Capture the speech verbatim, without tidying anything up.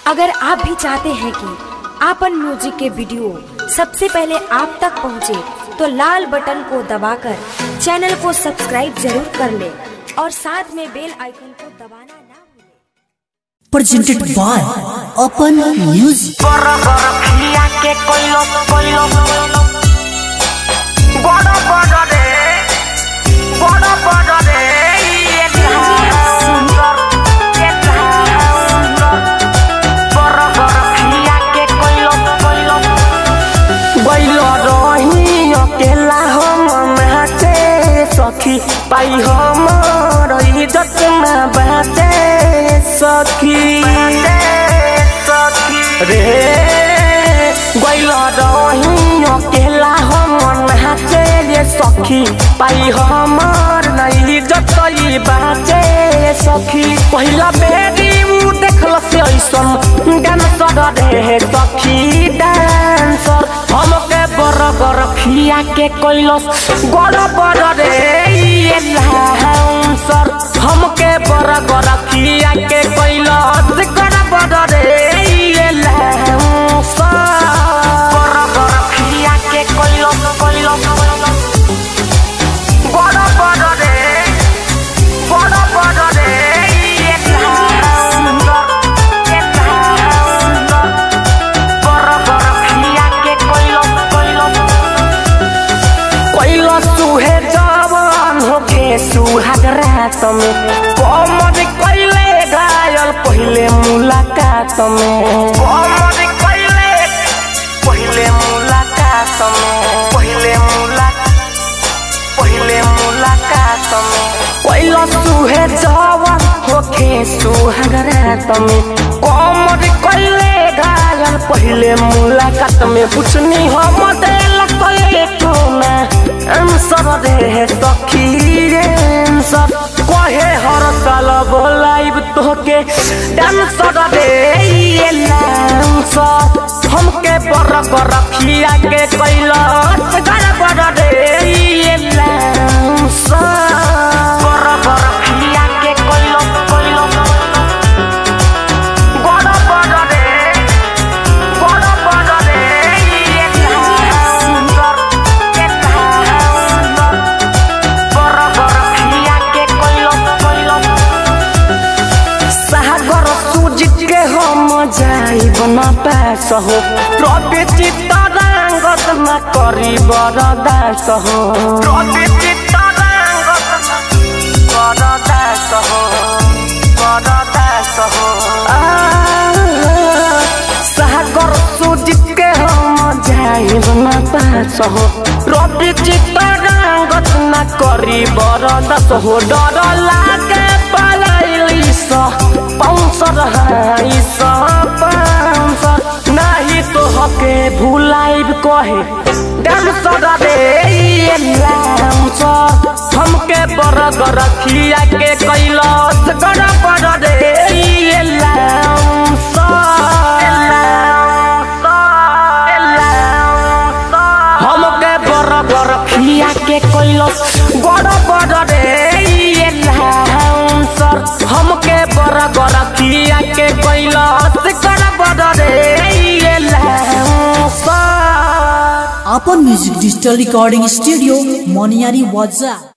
अगर आप भी चाहते हैं कि आपन म्यूजिक के वीडियो सबसे पहले आप तक पहुंचे, तो लाल बटन को दबाकर चैनल को सब्सक्राइब जरूर कर ले और साथ में बेल आइकन को दबाना ना भूलें। Presented by open music. सखी पाई हमर इज्जत में बाटे सखी रे गइल रही अकेला हम नाचे रे सखी पाई हमर नहीं इज्जत बाटे सखी। पहिला बेरी उ देखल से ऐसन डांसर रे सखी डांसर हमके बरगर खिया के कैलस गड़बड़ रे ये डांसर हमके बरगर खिया के कैलस गड़बड़ रे ये डांसर बरगर खिया के कैलस कैलस गड़बड़ रे गड़बड़ रे ये डांसर ये डांसर बरगर खिया के कैलस सुहे जवान होके सुहाग रात में कमर कैले घायल पहले मुलाकात में कमर कैले पहले मुलाकात में पहले मुलाकात पहले मुलाकात में कैला सुहे जवान होके सुहाग रात में कमर कैले घायल पहले मुलाकात में पूछनी हम दिल कोना आंसर रे सखी रे आंसर कहे हर साल बोलाइब तोहके डांसर रे ये डांसर हमके बरगर खिया के कैलस गड़बड़ रे ये डांसर बरगर खिया के कैलस कैलस गड़बड़ रे गड़बड़ रे ये डांसर जाई बना पैस हो प्रभु चित्तरंगत न करी बरदास हो प्रभु चित्तरंगत बरदास हो बरदास हो सागर सुजित के हम जाई बना पैस हो प्रभु चित्तरंगत न करी बरदास हो डर लागे पलाइली सा पाउंसर हाई सा पाउंसर नहीं तो हके भुलाइब कहे डांसर रे ये डांसर हमके बरगर खिया के कैलस गड़बड़ रे ये डांसर हमके बरगर खिया के कैलस गड़बड़ रे ये डांसर हमके बरगर खिया के कैलस गड़बड़ रे ये डांसर। Open music digital recording studio मोनियारी वाजा।